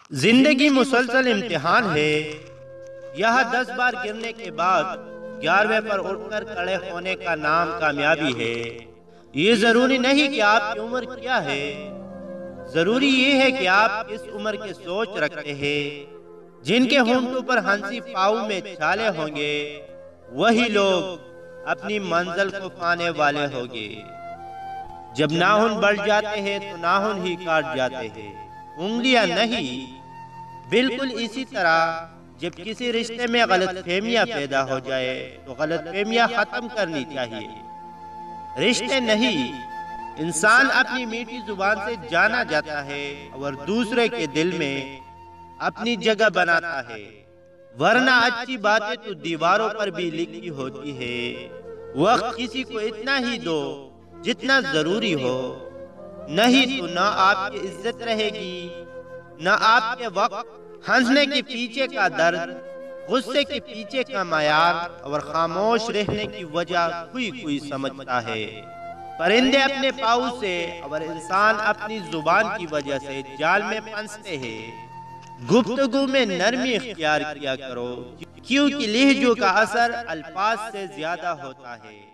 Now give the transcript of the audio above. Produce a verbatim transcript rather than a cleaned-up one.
زندگی مسلسل امتحان ہے، یہاں دس بار گرنے کے بعد گیارہویں پر اٹھ کر کھڑے ہونے کا نام کامیابی ہے۔ یہ ضروری نہیں کہ آپ کی عمر کیا ہے، ضروری یہ ہے کہ آپ اس عمر کے سوچ رکھتے ہیں۔ جن کے ہونٹوں پر ہنسی پاؤں میں چھالے ہوں گے، وہی لوگ اپنی منزل کو پانے والے ہوں گے۔ جب ناخن بڑھ جاتے ہیں تو ناخن ہی کاٹ جاتے ہیں، انگلیاں نہیں۔ بالکل اسی طرح جب کسی رشتے میں غلط فہمیاں پیدا ہو جائے تو غلط فہمیاں ختم کرنی چاہیے۔ رشتے نہیں، انسان اپنی میٹھی زبان سے جانا جاتا ہے اور دوسرے کے دل میں اپنی جگہ بناتا ہے، ورنہ اچھی باتیں تو دیواروں پر بھی لکھی ہوتی ہے۔ وقت کسی کو اتنا ہی دو جتنا ضروری ہو، نہیں تو نہ آپ کی عزت رہے گی نہ آپ کے وقت۔ ہنسنے کے پیچھے کا درد، غصے کے پیچھے کا معیار اور خاموش رہنے کی وجہ کوئی کوئی سمجھتا ہے۔ پرندے اپنے پاؤں سے اور انسان اپنی زبان کی وجہ سے جال میں پھنستے ہیں۔ گفتگو میں نرمی اختیار کیا کرو، کیونکہ لہجوں کا اثر الفاظ سے زیادہ ہوتا ہے۔